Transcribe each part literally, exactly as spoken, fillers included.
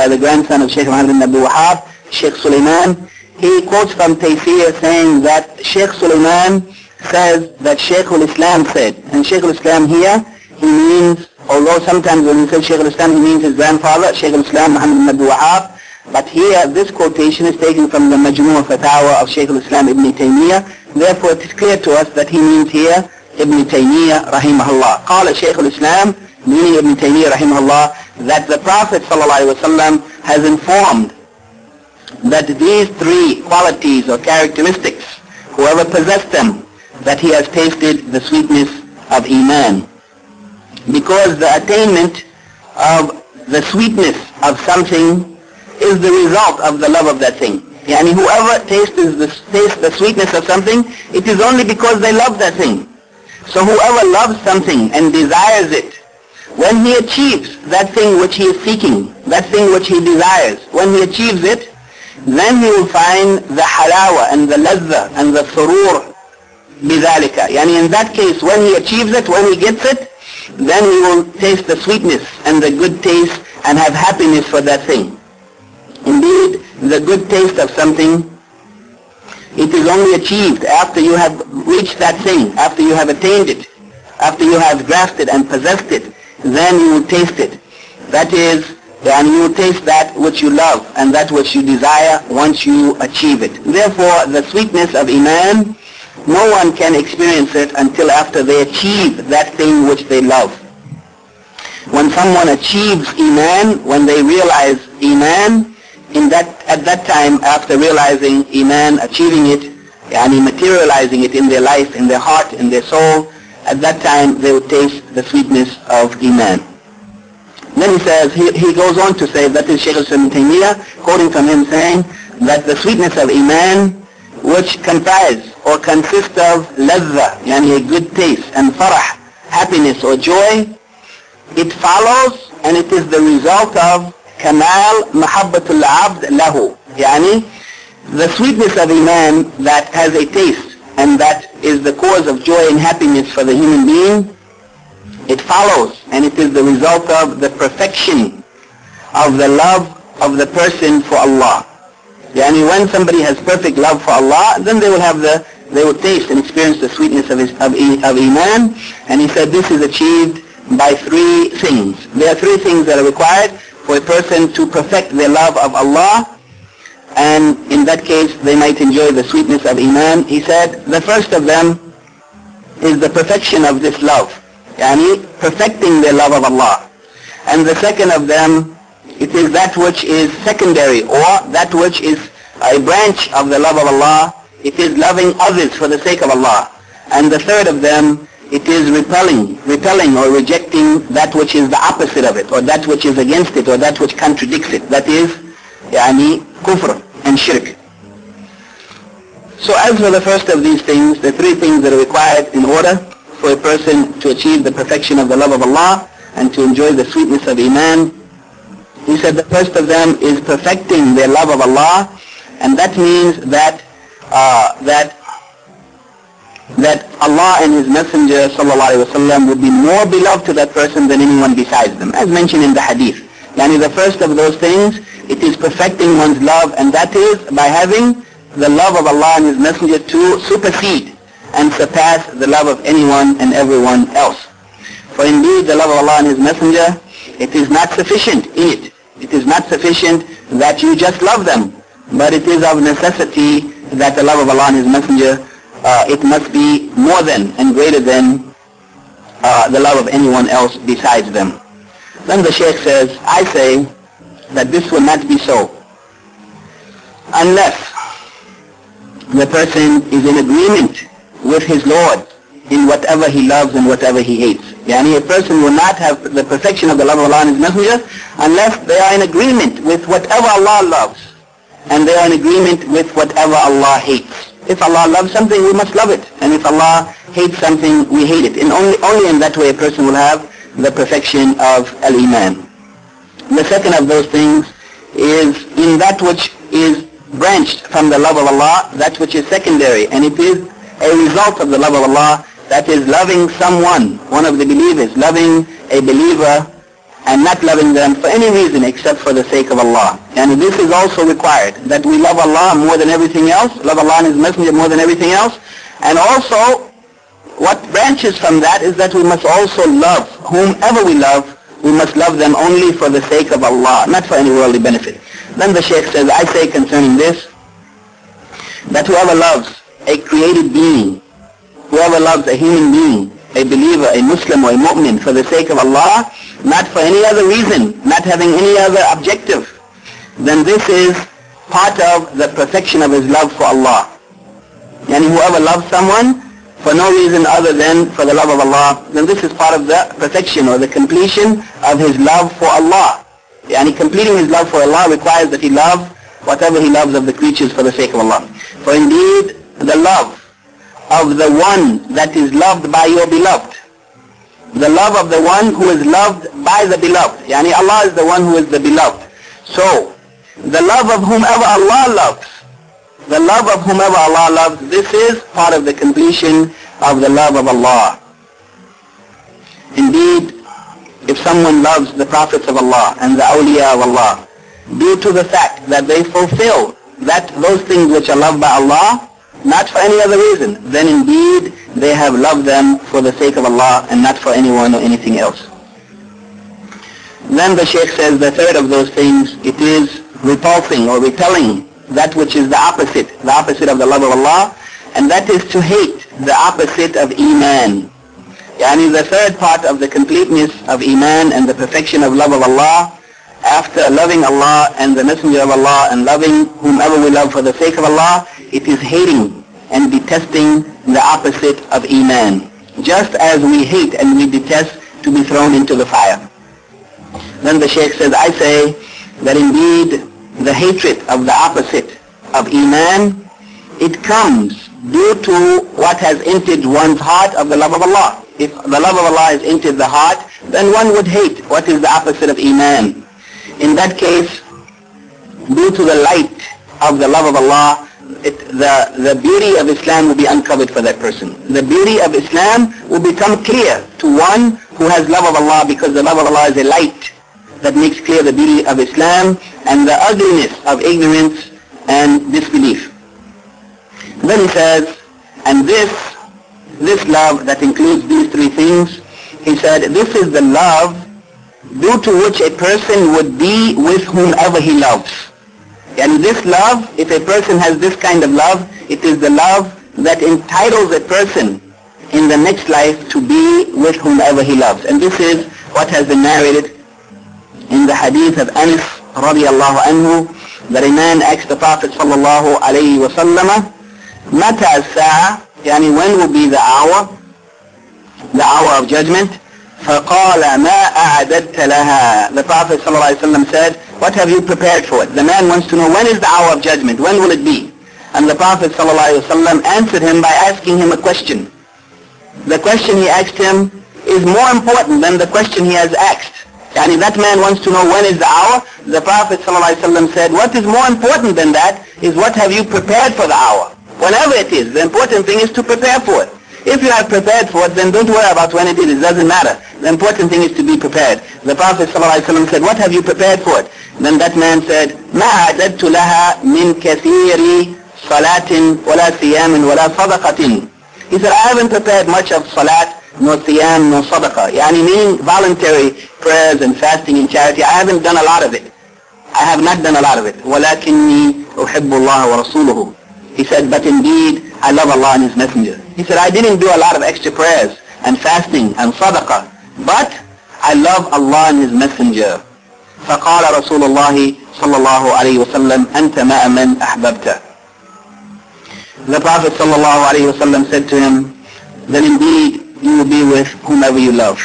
by the grandson of Sheikh Muhammad ibn Abdul Wahhab, Sheikh Sulaiman. He quotes from Tayseer saying that Sheikh Sulaiman says that Sheikh al-Islam said. And Sheikh al-Islam here, he means, although sometimes when he says Sheikh al-Islam, he means his grandfather, Sheikh al-Islam Muhammad ibn Abdul Wahhab. But here, this quotation is taken from the Majmu' Fatawa of Sheikh al-Islam Ibn Taymiyyah. Therefore, it is clear to us that he means here Ibn Taymiyyah rahimahullah. قال Sheikh al-Islam, meaning Ibn Taymiyyah rahimahullah, that the Prophet sallallahu alaihi wasallam has informed that these three qualities or characteristics, whoever possessed them, that he has tasted the sweetness of Iman. Because the attainment of the sweetness of something is the result of the love of that thing. Yani whoever tastes the, tastes the sweetness of something, it is only because they love that thing. So whoever loves something and desires it, when he achieves that thing which he is seeking, that thing which he desires, when he achieves it, then he will find the halawa and the ladha and the surur bidhalika. Yani in that case, when he achieves it, when he gets it, then he will taste the sweetness and the good taste and have happiness for that thing. Indeed, the good taste of something, it is only achieved after you have reached that thing, after you have attained it, after you have grasped it and possessed it, then you will taste it. That is, and you will taste that which you love and that which you desire once you achieve it. Therefore, the sweetness of Iman, no one can experience it until after they achieve that thing which they love. When someone achieves Iman, when they realize Iman, in that, at that time, after realizing Iman, achieving it, yani materializing it in their life, in their heart, in their soul, at that time they would taste the sweetness of Iman. Then he says, he, he goes on to say, that is Shaykh al-Islam Ibn Taymiyyah, quoting from him saying, that the sweetness of Iman, which comprise or consist of ladha, yani a good taste, and farah, happiness or joy, it follows and it is the result of Kamal Mahabbatul Abd Lahu. Yani, the sweetness of Iman that has a taste and that is the cause of joy and happiness for the human being, it follows and it is the result of the perfection of the love of the person for Allah. Yani, when somebody has perfect love for Allah, then they will have the, they will taste and experience the sweetness of, his, of, of Iman. And he said this is achieved by three things. There are three things that are required for a person to perfect their love of Allah, and in that case they might enjoy the sweetness of Iman. He said the first of them is the perfection of this love, yani perfecting their love of Allah. And the second of them, it is that which is secondary, or that which is a branch of the love of Allah. It is loving others for the sake of Allah. And the third of them, it is repelling, repelling or rejecting that which is the opposite of it, or that which is against it, or that which contradicts it. That is, yani, kufr and shirk. So as for the first of these things, the three things that are required in order for a person to achieve the perfection of the love of Allah and to enjoy the sweetness of Iman, he said the first of them is perfecting their love of Allah, and that means that uh, that that Allah and His Messenger sallallahu alaihi wasallam would be more beloved to that person than anyone besides them, as mentioned in the hadith. Yani the first of those things, it is perfecting one's love, and that is by having the love of Allah and His Messenger to supersede and surpass the love of anyone and everyone else. For indeed the love of Allah and His Messenger, it is not sufficient in it. It is not sufficient that you just love them, but it is of necessity that the love of Allah and His Messenger, uh, it must be more than and greater than uh, the love of anyone else besides them. Then the Shaykh says, I say that this will not be so unless the person is in agreement with his Lord in whatever he loves and whatever he hates. Yani a person will not have the perfection of the love of Allah and His Messenger unless they are in agreement with whatever Allah loves and they are in agreement with whatever Allah hates. If Allah loves something, we must love it, and if Allah hates something, we hate it. And only, only in that way a person will have the perfection of al-Iman. The second of those things is in that which is branched from the love of Allah, that which is secondary, and it is a result of the love of Allah, that is loving someone, one of the believers, loving a believer and not loving them for any reason except for the sake of Allah. And this is also required, that we love Allah more than everything else, love Allah and His Messenger more than everything else. And also, what branches from that is that we must also love whomever we love, we must love them only for the sake of Allah, not for any worldly benefit. Then the Shaykh says, I say concerning this, that whoever loves a created being, whoever loves a human being, a believer, a Muslim or a mu'min for the sake of Allah, not for any other reason, not having any other objective, then this is part of the perfection of his love for Allah. And whoever loves someone for no reason other than for the love of Allah, then this is part of the perfection or the completion of his love for Allah. And completing his love for Allah requires that he love whatever he loves of the creatures for the sake of Allah. For indeed, the love of the one that is loved by your beloved, the love of the one who is loved by the beloved, yani Allah is the one who is the beloved. So, the love of whomever Allah loves, the love of whomever Allah loves, this is part of the completion of the love of Allah. Indeed, if someone loves the prophets of Allah and the awliya of Allah, due to the fact that they fulfill that those things which are loved by Allah, not for any other reason, then indeed they have loved them for the sake of Allah and not for anyone or anything else. Then the Shaykh says the third of those things, it is repulsing or repelling that which is the opposite, the opposite of the love of Allah, and that is to hate the opposite of Iman. Yani the third part of the completeness of Iman and the perfection of love of Allah, after loving Allah and the Messenger of Allah and loving whomever we love for the sake of Allah, it is hating and detesting the opposite of Iman, just as we hate and we detest to be thrown into the fire. Then the Shaykh says, I say that indeed the hatred of the opposite of Iman, it comes due to what has entered one's heart of the love of Allah. If the love of Allah has entered the heart, then one would hate what is the opposite of Iman. In that case, due to the light of the love of Allah, it, the, the beauty of Islam will be uncovered for that person. The beauty of Islam will become clear to one who has love of Allah, because the love of Allah is a light that makes clear the beauty of Islam and the ugliness of ignorance and disbelief. Then he says, and this, this love that includes these three things, he said, this is the love due to which a person would be with whomever he loves. And this love, if a person has this kind of love, it is the love that entitles a person in the next life to be with whomever he loves. And this is what has been narrated in the hadith of Anas radiallahu anhu, that a man asked the Prophet sallallahu alayhi wa sallam, Mata as-sa'a, yani when will be the hour, the hour of judgment? فَقَالَ مَا أَعْدَدْتَ لَهَا. The Prophet ﷺ said, what have you prepared for it? The man wants to know, when is the hour of judgment? When will it be? And the Prophet ﷺ answered him by asking him a question. The question he asked him is more important than the question he has asked. Yani that man wants to know when is the hour. The Prophet ﷺ said, what is more important than that is what have you prepared for the hour? Whenever it is, the important thing is to prepare for it. If you have prepared for it, then don't worry about when it is. It doesn't matter. The important thing is to be prepared. The Prophet ﷺ said, what have you prepared for it? Then that man said, مَا عَدَدْتُ لَهَا مِنْ كَثِيرِ صَلَاةٍ وَلَا صِيَامٍ وَلَا صَدَقَةٍ. He said, I haven't prepared much of salat, no siyam, no sadaqah. Yani meaning voluntary prayers and fasting and charity. I haven't done a lot of it. I have not done a lot of it. وَلَكِنِّي أُحِبُّ اللَّهَ وَرَسُولُهُ. He said, but indeed, I love Allah and His Messenger. He said, I didn't do a lot of extra prayers and fasting and sadaqah, but I love Allah and His Messenger. فقال رسول الله صلى الله عليه وسلم أنت مع من أحببت. The Prophet صلى الله عليه وسلم said to him, then indeed you will be with whomever you love.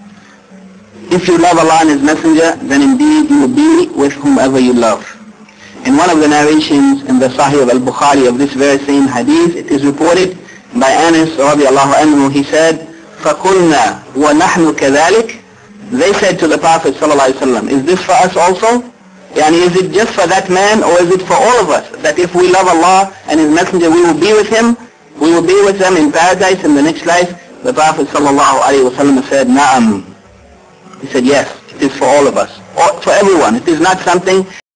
If you love Allah and His Messenger, then indeed you will be with whomever you love. In one of the narrations in the Sahih of Al-Bukhari of this very same hadith, it is reported by Anas radiallahu anhu, he said, فَقُلْنَا وَنَحْنُ كَذَلِكَ. They said to the Prophet sallallahu alaihi wasallam, is this for us also? Yani is it just for that man, or is it for all of us? That if we love Allah and His Messenger, we will be with Him, we will be with them in paradise in the next life? The Prophet sallallahu alaihi wasallam said, Na'am. He said, yes, It is for all of us, or for everyone. It is not something